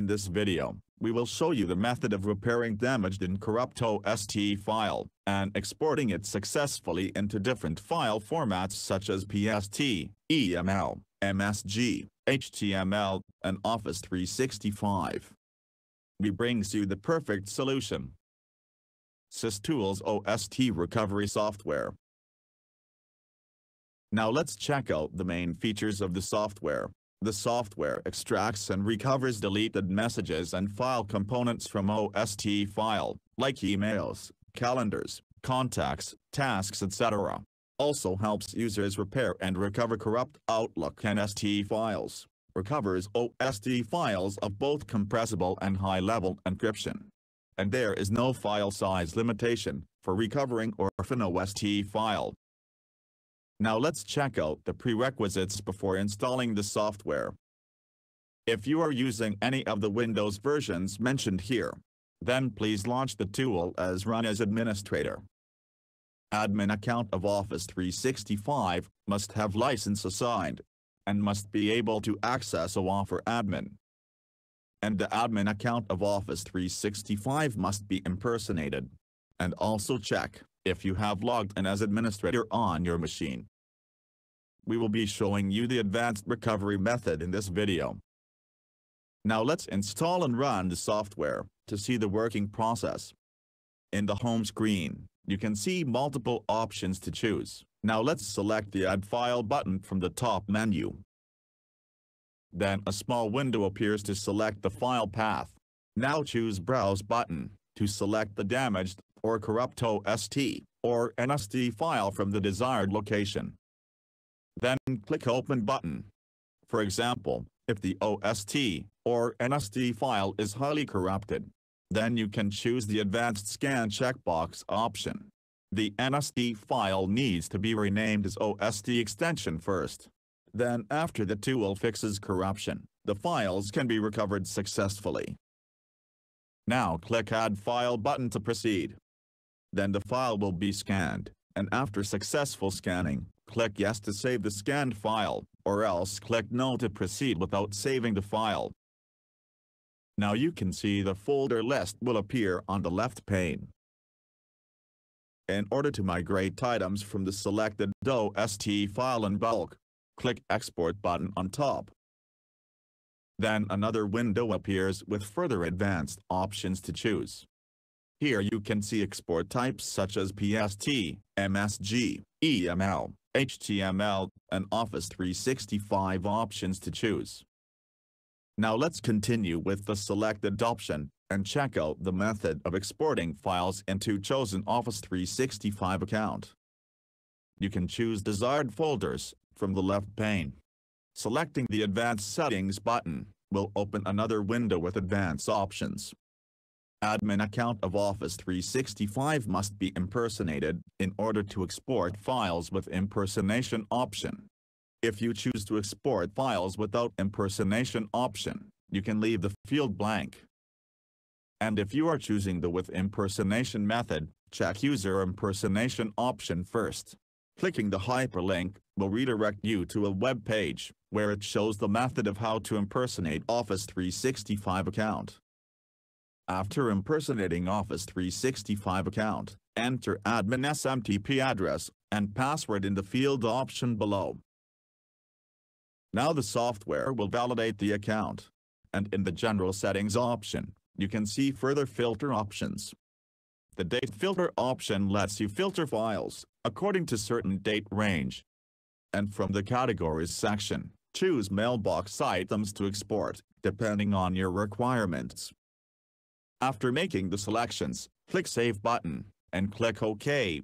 In this video, we will show you the method of repairing damaged and corrupt OST file, and exporting it successfully into different file formats such as PST, EML, MSG, HTML, and Office 365. We brings you the perfect solution. SysTools OST Recovery Software. Now let's check out the main features of the software. The software extracts and recovers deleted messages and file components from OST file, like emails, calendars, contacts, tasks, etc. Also helps users repair and recover corrupt Outlook and ST files. Recovers OST files of both compressible and high-level encryption. And there is no file size limitation for recovering orphan OST file. Now let's check out the prerequisites before installing the software. If you are using any of the Windows versions mentioned here, then please launch the tool as Run as Administrator. Admin account of Office 365 must have license assigned, and must be able to access OAuth for admin. And the admin account of Office 365 must be impersonated. And also check if you have logged in as administrator on your machine. We will be showing you the advanced recovery method in this video. Now let's install and run the software to see the working process. In the home screen, you can see multiple options to choose. Now let's select the Add File button from the top menu. Then a small window appears to select the file path. Now choose Browse button to select the damaged or corrupt OST or NST file from the desired location. Then click Open button. For example, if the OST or NST file is highly corrupted, then you can choose the Advanced Scan checkbox option. The NST file needs to be renamed as OST extension first. Then after the tool fixes corruption, the files can be recovered successfully. Now click Add File button to proceed. Then the file will be scanned, and after successful scanning, click Yes to save the scanned file, or else click No to proceed without saving the file. Now you can see the folder list will appear on the left pane. In order to migrate items from the selected OST file in bulk, click Export button on top. Then another window appears with further advanced options to choose. Here you can see export types such as PST, MSG, EML, HTML, and Office 365 options to choose. Now let's continue with the selected option, and check out the method of exporting files into chosen Office 365 account. You can choose desired folders from the left pane. Selecting the Advanced Settings button will open another window with advanced options. Admin account of Office 365 must be impersonated in order to export files with impersonation option. If you choose to export files without impersonation option, you can leave the field blank. And if you are choosing the with impersonation method, check user impersonation option first. Clicking the hyperlink will redirect you to a web page where it shows the method of how to impersonate Office 365 account. After impersonating Office 365 account, enter admin SMTP address and password in the field option below. Now the software will validate the account. And in the General Settings option, you can see further filter options. The Date Filter option lets you filter files according to certain date range. And from the Categories section, choose mailbox items to export, depending on your requirements. After making the selections, click Save button, and click OK.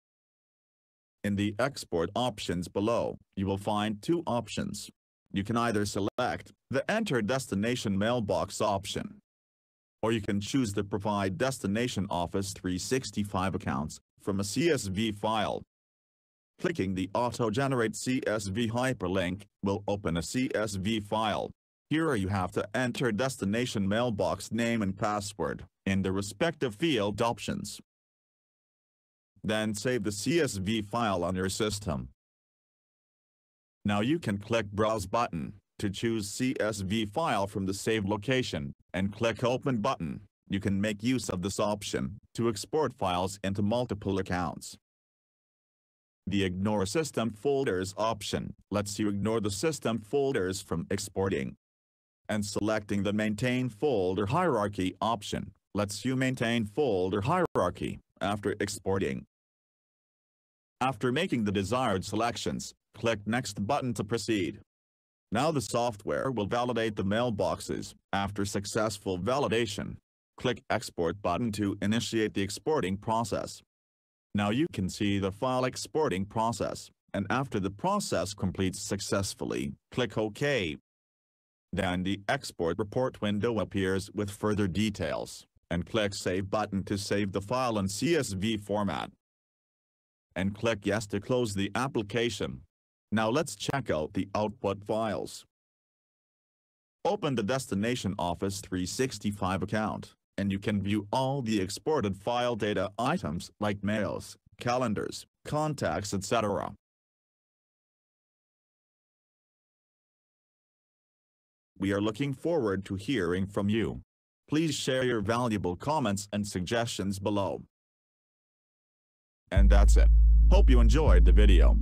In the Export options below, you will find two options. You can either select the Enter Destination Mailbox option, or you can choose the Provide Destination Office 365 accounts from a CSV file. Clicking the Auto-Generate CSV hyperlink will open a CSV file. Here you have to enter destination mailbox name and password in the respective field options. Then save the CSV file on your system. Now you can click Browse button To choose CSV file from the Save location, and click Open button, you can make use of this option to export files into multiple accounts. The Ignore System Folders option lets you ignore the system folders from exporting. And selecting the Maintain Folder Hierarchy option lets you maintain folder hierarchy after exporting. After making the desired selections, click Next button to proceed. Now the software will validate the mailboxes. After successful validation, click Export button to initiate the exporting process. Now you can see the file exporting process, and after the process completes successfully, click OK. Then the Export Report window appears with further details, and click Save button to save the file in CSV format. And click Yes to close the application. Now let's check out the output files. Open the Destination Office 365 account, and you can view all the exported file data items like mails, calendars, contacts, etc. We are looking forward to hearing from you. Please share your valuable comments and suggestions below. And that's it. Hope you enjoyed the video.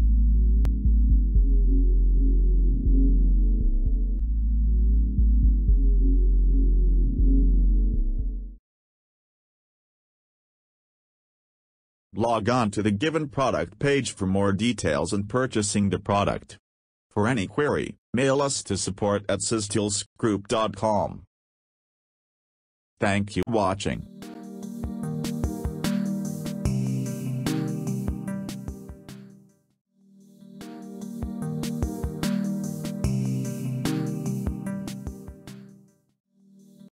Log on to the given product page for more details and purchasing the product. For any query, mail us to support@systoolsgroup.com. Thank you for watching.